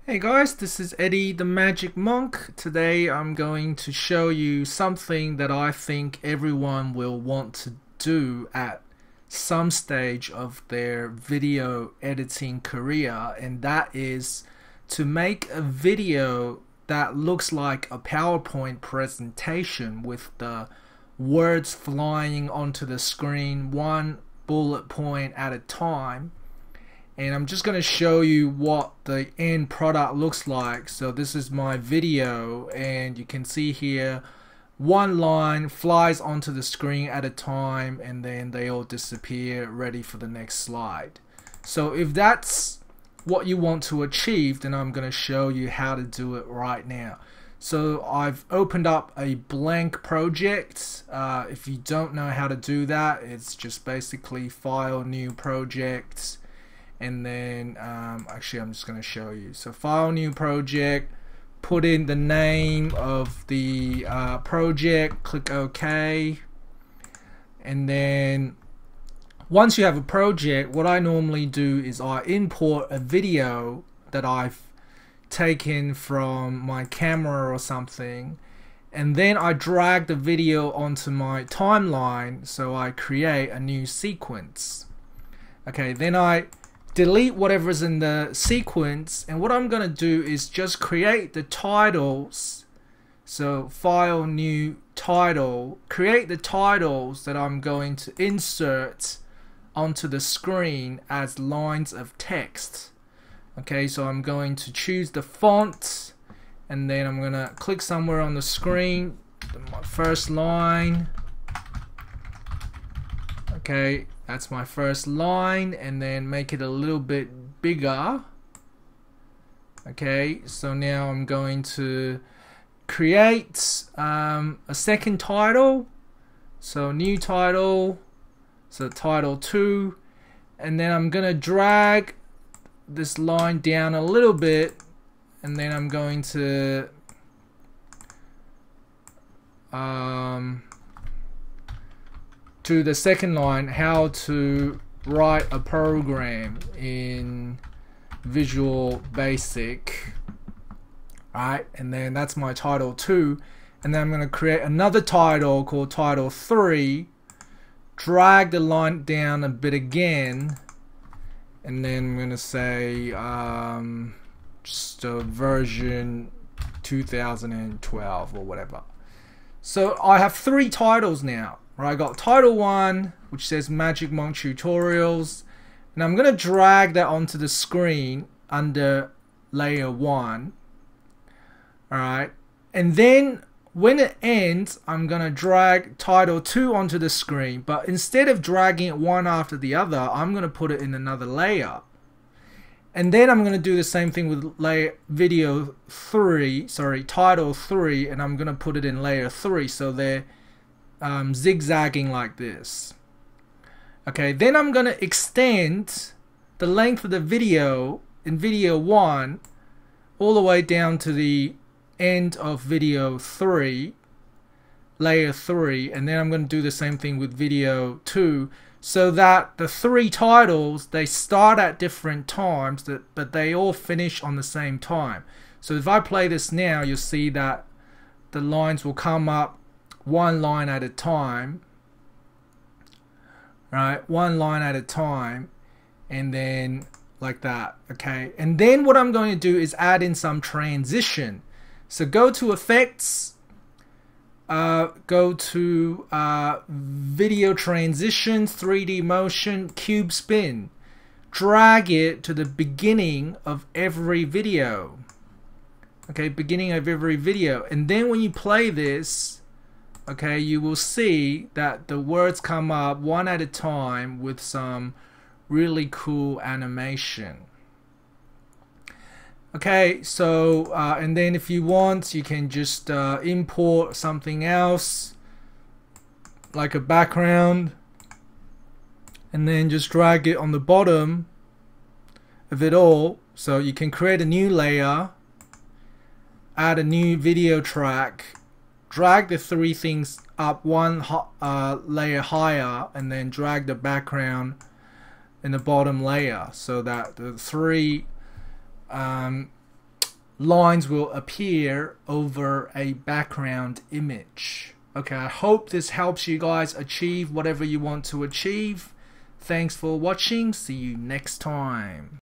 Hey guys, this is Eddie the Magic Monk. Today I'm going to show you something that I think everyone will want to do at some stage of their video editing career, and that is to make a video that looks like a PowerPoint presentation with the words flying onto the screen one bullet point at a time. And I'm just going to show you what the end product looks like. So this is my video, and you can see here one line flies onto the screen at a time, and then they all disappear, ready for the next slide. So if that's what you want to achieve, then I'm going to show you how to do it right now. So I've opened up a blank project. If you don't know how to do that, it's just basically File, New Project, and then actually I'm just going to show you. So File, New Project, put in the name of the project, click OK, and then once you have a project, what I normally do is I import a video that I've taken from my camera or something, and then I drag the video onto my timeline, so I create a new sequence. Okay, then I delete whatever's in the sequence, and what I'm going to do is just create the titles. So File, New, Title, create the titles that I'm going to insert onto the screen as lines of text. Okay, so I'm going to choose the font, and then I'm going to click somewhere on the screen, my first line. Okay, that's my first line, and then make it a little bit bigger. Okay, so now I'm going to create a second title. So new title, so title 2, and then I'm gonna drag this line down a little bit, and then I'm going to the second line, how to write a program in Visual Basic. Alright, and then that's my title 2, and then I'm going to create another title called title 3, drag the line down a bit again, and then I'm going to say just a version 2012 or whatever. So I have 3 titles now. Right, I got title 1, which says Magic Monk Tutorials, and I'm going to drag that onto the screen under layer 1. Alright, and then when it ends, I'm going to drag title 2 onto the screen, but instead of dragging it one after the other, I'm going to put it in another layer. And then I'm going to do the same thing with title 3, and I'm going to put it in layer 3, so they're zigzagging like this. Okay, then I'm going to extend the length of the video in video 1 all the way down to the end of video 3, layer 3, and then I'm going to do the same thing with video 2, so that the 3 titles, they start at different times, but they all finish on the same time. So if I play this now, you'll see that the lines will come up one line at a time, right? One line at a time, and then like that. Okay, and then what I'm going to do is add in some transition. So go to Effects, go to Video Transitions, 3D Motion, Cube Spin. Drag it to the beginning of every video. Okay, beginning of every video, and then when you play this, okay, you will see that the words come up one at a time with some really cool animation. Okay, so and then if you want, you can just import something else like a background, and then just drag it on the bottom of it all. So you can create a new layer, add a new video track, drag the 3 things up one layer higher, and then drag the background in the bottom layer, so that the 3 lines will appear over a background image. Okay, I hope this helps you guys achieve whatever you want to achieve. Thanks for watching. See you next time.